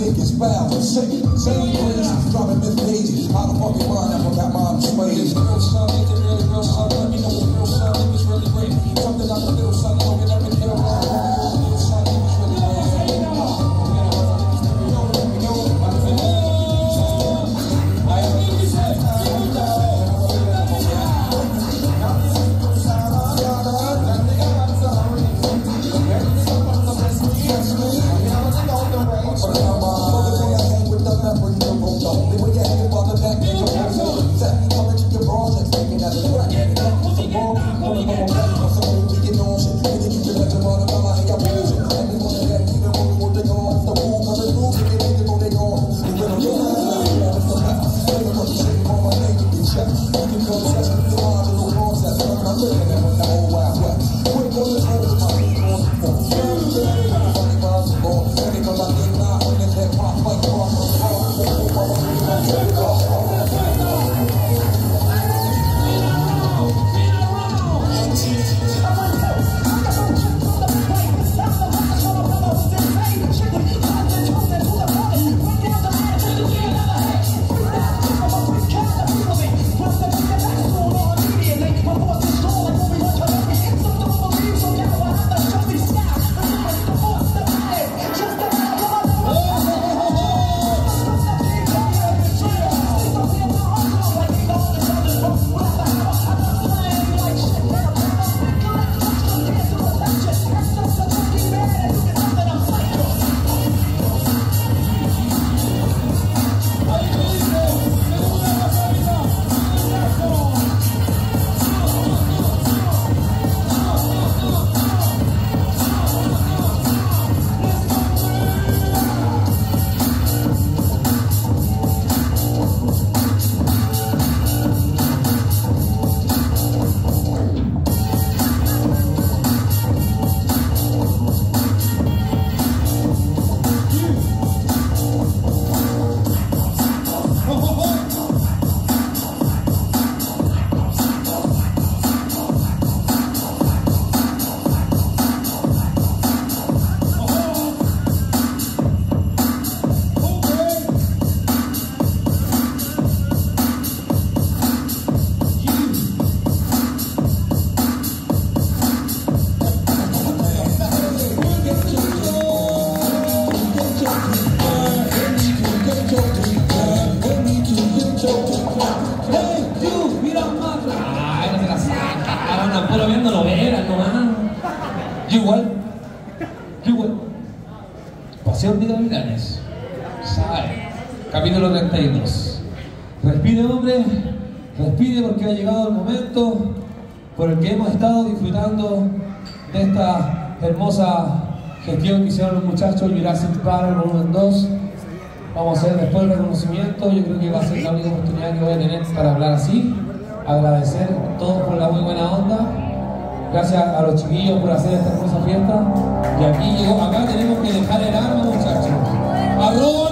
take his bow and say, same place, driving Miss Daisy, out of fucking mind, I forgot mom swayed. Real son, ain't it really real son? Let me know what real son, if it's really great. Something like a little son, don't get up and kill wrong. Little son, if it's really great. Pasión de Gavilanes, SAE, capítulo 32. Respire, hombre, respire, porque ha llegado el momento por el que hemos estado disfrutando de esta hermosa gestión que hicieron los muchachos Jurassic Park Volumen 2. Vamos a hacer después el reconocimiento. Yo creo que va a ser la única oportunidad que voy a tener para hablar así. Agradecer a todos por la muy buena onda. Gracias a los chiquillos por hacer esta hermosa fiesta. Y aquí llegó, acá tenemos que dejar el arma, muchachos. ¡Abro!